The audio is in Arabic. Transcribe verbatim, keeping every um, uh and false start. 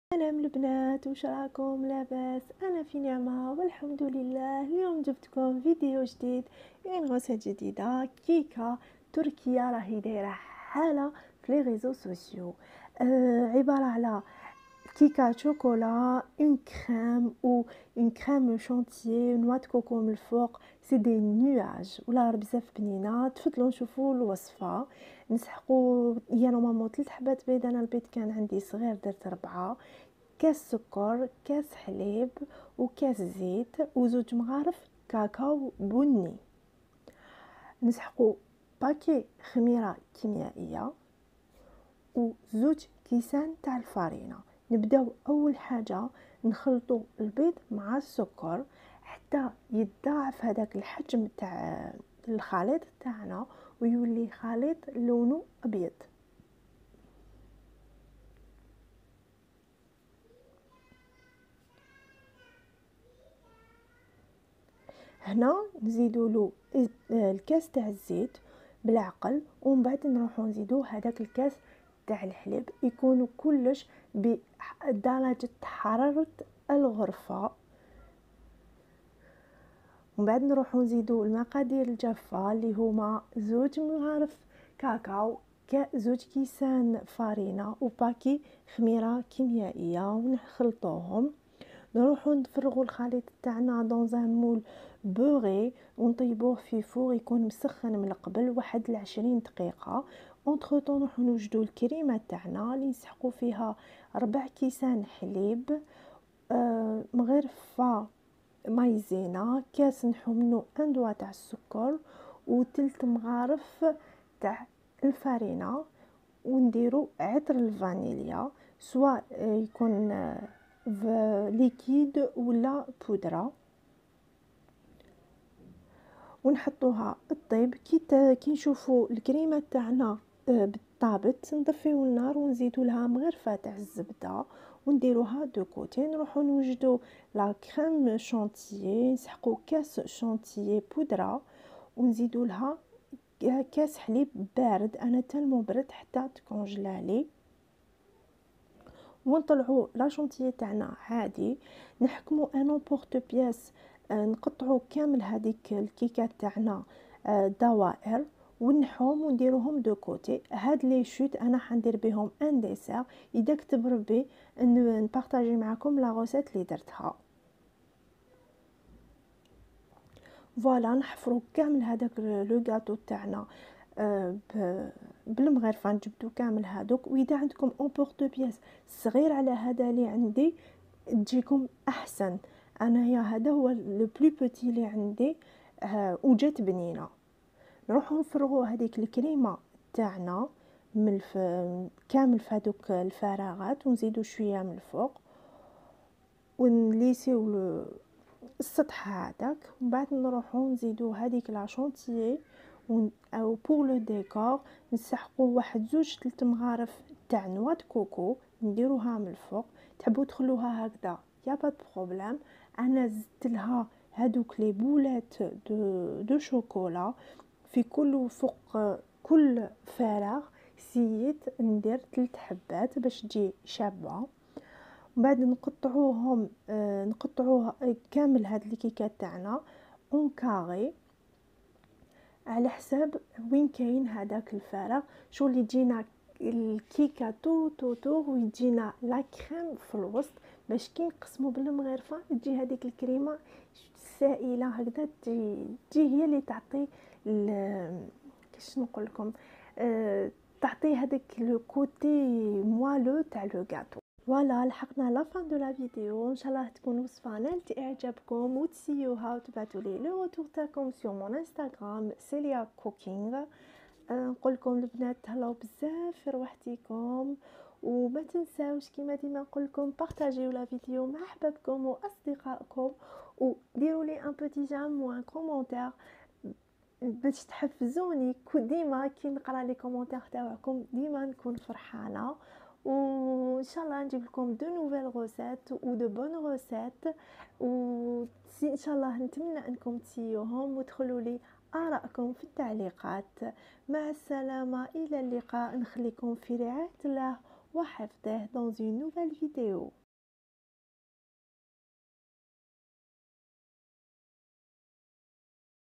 سلام البنات، واش راكم؟ لاباس؟ انا في نعمه والحمد لله. اليوم جبتكم فيديو جديد، يعني غوسيت جديده. كيكه تركيه راهي دايره حاله في لي ريزو سوسيو. آه عباره على كيكه شوكولا، اون كريم او اون كريم شانتيي، نوا دو كوكو من الفوق. سي دي نواج ولا بزاف بنينه. تفضلوا نشوفوا الوصفه. نسحقوا هي نورمالمون ثلاث حبات بيض، انا البيض كان عندي صغير درت ربعه. كاس سكر، كاس حليب، وكاس زيت، وزوج مغارف كاكاو بني. نسحقوا باكي خميره كيميائيه وزوج كيسان تاع الفارينه. نبداو اول حاجه نخلطوا البيض مع السكر حتى يتضاعف هذاك الحجم تاع الخليط تاعنا ويولي خليط لونه ابيض. هنا نزيدوا له الكاس تاع الزيت بالعقل، ومن بعد نروحوا نزيدوا هذاك الكاس تاع الحليب. يكونوا كلش بدرجه حراره الغرفه. ومن بعد نروحوا نزيدوا المقادير الجافه اللي هما زوج مغارف كاكاو، زوج كيسان فارينه، وباكي خميره كيميائيه، ونخلطوهم. نروحوا نفرغوا الخليط تاعنا دون ان مول بوري ونطيبوه في فور يكون مسخن من قبل واحد لعشرين دقيقه. اونتر طون نروحوا نوجدوا الكريمه تاعنا اللي نسحقوا فيها ربع كيسان حليب، آه مغرفه مايزينا، كاس نحملو ان دوا تاع السكر، وثلث مغارف تاع الفارينه، ونديرو عطر الفانيليا سواء يكون ليكيد ولا بودره، ونحطوها الطيب. كي كي نشوفوا الكريمه تاعنا بالطابت نطفيو النار ونزيدوا لها مغرفه تاع الزبده ونديروها دو كوتي. نروحوا نوجدوا لا كريم شانتيي، نسحقوا كاس شانتيي بودره ونزيدوا لها كاس حليب بارد، انا تالمو برد حتى تكونجلالي، ونطلعوا لا شونتيي تاعنا عادي. نحكموا ان بورت بياس، نقطعوا كامل هذيك الكيكات تاعنا دوائر ونحوم ونديروهم دو كوتي. هاد لي شوت انا حندير بهم ان ديسير، اذا كتب ربي نبارطاجي معكم لا غوسيت اللي درتها. فوالا نحفروا كامل هذاك لو غاتو تاعنا بالمغرفه، نجبدو كامل هذوك. واذا عندكم اون بورت بياس صغير على هذا اللي عندي تجيكم احسن. انا يا هذا هو لو بلو بوتي اللي عندي آه وجات بنينه. نروحوا نفرغوا هذيك الكريمه تاعنا من الف... كامل في هذوك الفراغات ونزيدوا شويه من الفوق ونليسيو السطح هذاك. ومن بعد نروحوا نزيدوا هذيك لا شونتيي او بور لو ديكور نسحقوا واحد زوج ثلاث مغارف تاع نوا د كوكو نديروها من الفوق. تحبوا تخلوها هكذا يا با بروبليم. انا زدت لها هذوك لي بولات دو دو شوكولا في كل فوق كل فراغ. سيت ندير ثلاث حبات باش تجي شابه. ومن بعد نقطعوهم آه نقطعوها كامل هاد الكيكات تاعنا اون كاري على حساب وين كاين هذاك الفراغ. شو اللي تجينا الكيكه تو تو تو ويجينا لا كريم في الوسط باش كي نقسمو بالمغرفه تجي هذيك الكريمه سائله هكذا. تجي, تجي هي اللي تعطي كيش نقول لكم آه تعطي هذاك لو كوتي موالو تاع لو غاتو. فوالا لحقنا لا فان دو لا فيديو. ان شاء الله تكون وصفه نالت اعجابكم وتسيوها وتبعتوا لي لو روتور تاعكم سور مون انستغرام سيليا كوكينغ. نقول لكم البنات تهلاو بزاف في روحتكم، وما تنساوش كيما ديما نقول لكم بارطاجيو لا فيديو مع احبابكم واصدقائكم، وديروا لي ان بوتي جام و ان كومونتير باش تحفزوني. ديما كي نقرا لي كومونتير تاعكم ديما نكون فرحانه. وان شاء الله نجيب لكم دو نوفيل غوسيت و دو بون غوسيت، وان شاء الله نتمنى انكم تسيوهم وتدخلوا لي آراءكم في التعليقات. مع السلامه، الى اللقاء، نخليكم في رعايه الله وحفظه dans une nouvelle vidéo.